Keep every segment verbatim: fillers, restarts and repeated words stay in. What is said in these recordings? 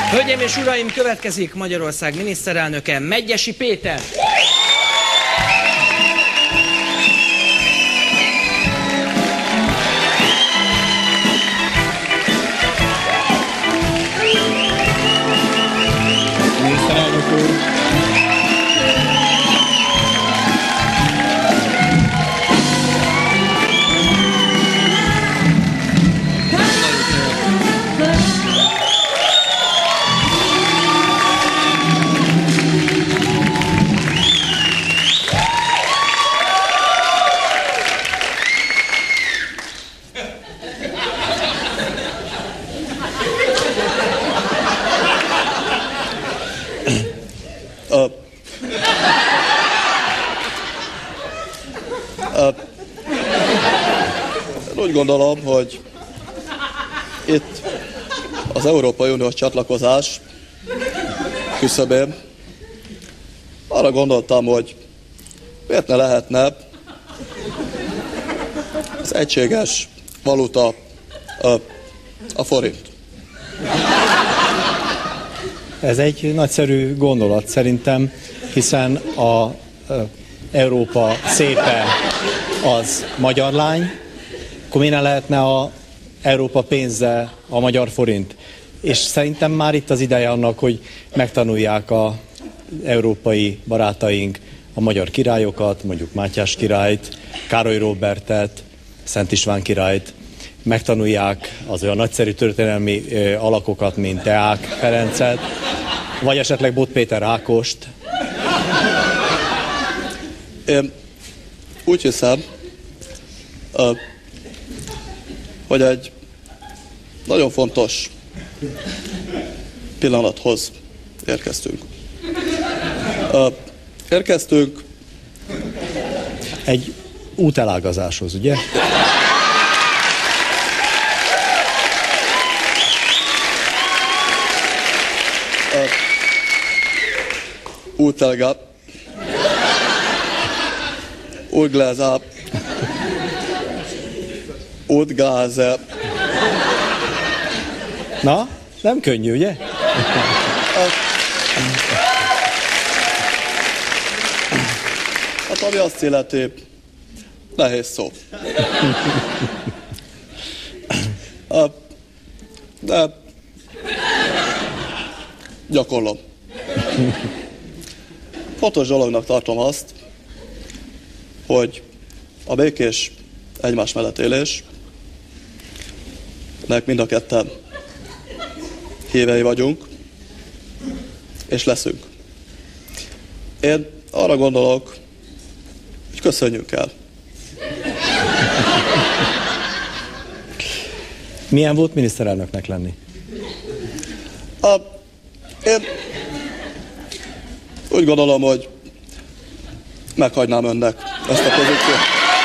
Hölgyeim és uraim, következik Magyarország miniszterelnöke, Medgyessy Péter. Miniszterelnök úr. Úgy gondolom, hogy itt az Európai Uniós csatlakozás küszöbén arra gondoltam, hogy miért ne lehetne az egységes valuta a, a forint. Ez egy nagyszerű gondolat szerintem, hiszen a, a Európa szépe az magyar lány, akkor miért ne lehetne a Európa pénze a magyar forint? És szerintem már itt az ideje annak, hogy megtanulják az európai barátaink a magyar királyokat, mondjuk Mátyás királyt, Károly Róbertet, Szent István királyt, megtanulják az olyan nagyszerű történelmi ö, alakokat, mint Deák Ferencet, vagy esetleg Bot Péter Ákost. Én úgy hiszem, hogy egy nagyon fontos pillanathoz érkeztünk. Érkeztünk egy útelágazáshoz, ugye? Útelgáp, útglázáp, útgáze. Na, nem könnyű, ugye? Hát ami azt illeti, nehéz szó. De gyakorlom. Fontos dolognak tartom azt, hogy a békés egymás mellett élés, nek mind a ketten hívei vagyunk, és leszünk. Én arra gondolok, hogy köszönjünk el. Milyen volt miniszterelnöknek lenni? A, én úgy gondolom, hogy meghagynám önnek ezt a pozíciót.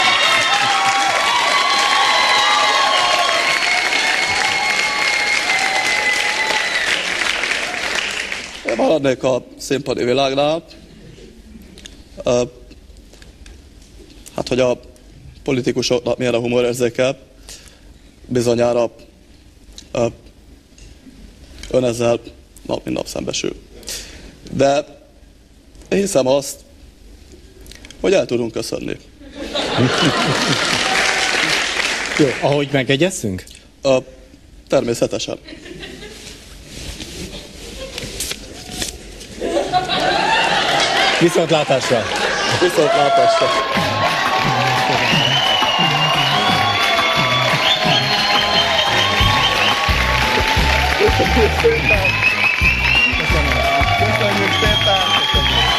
Én maradnék a színpadi világnál. Hát, hogy a politikusoknak milyen a humorérzéke, bizonyára ön ezzel nap mint nap szembesül. De én hiszem azt, hogy el tudunk köszönni. Jó, ahogy megegyezzünk? A, természetesen. Viszontlátásra! Viszontlátásra! Köszönjük szépen! Köszönjük szépen!